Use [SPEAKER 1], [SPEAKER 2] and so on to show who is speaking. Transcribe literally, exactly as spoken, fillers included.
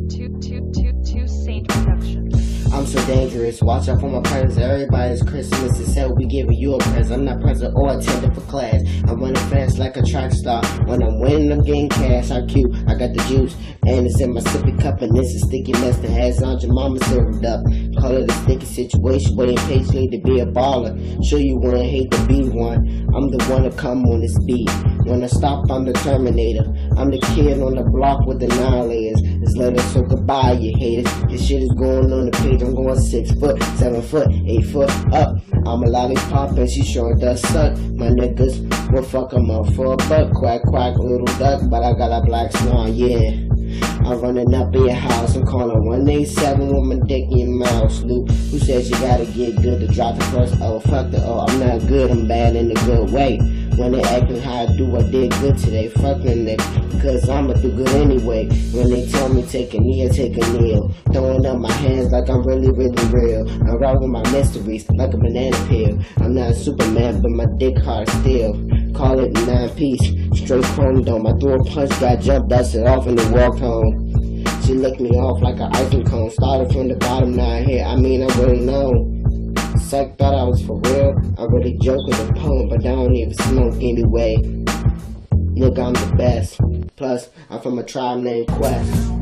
[SPEAKER 1] two, two, two, two Saint Productions.
[SPEAKER 2] I'm so dangerous, watch out for my presents. Everybody's Christmas is hell, we giving you a present. I'm not present or attending for class. I'm running fast like a track star. When I'm winning, I'm getting cash. I'm cute, I got the juice, and it's in my sippy cup, and this is sticky mess that has on your mama served up. Call it a sticky situation, waiting patiently to be a baller. Sure you wanna hate to be one. I'm the one to come on this beat. When I stop, I'm the Terminator. I'm the kid on the block with the nine layers. It's later, so goodbye, you haters. This shit is going on the page. I'm going six foot, seven foot, eight foot up. I'm a lollipop and she sure does suck. My niggas will fuck 'em up for a buck. Quack, quack, little duck, but I got a black swan, yeah. I'm running up in your house. I'm calling one eight seven with my dick in your mouth. Luke, who says you gotta get good to drop the first oh? Fuck the oh, I'm not good, I'm bad in a good way. When they acting how I do, I did good today. Fuck them niggas, because I'ma do good anyway. When they tell me take a knee, I take a kneel. Throwing up my hands like I'm really, really real. I ride with my mysteries like a banana peel. I'm not a Superman, but my dick hard still. Call it nine piece, straight chrome dome. I threw a punch, got jumped, busted off, and then walked home. She licked me off like an icing cone. Started from the bottom, now here. I mean, I really know. Psych thought I was for real. I really joke with a poem, but I don't even smoke anyway. Look, I'm the best. Plus, I'm from a tribe named Quest.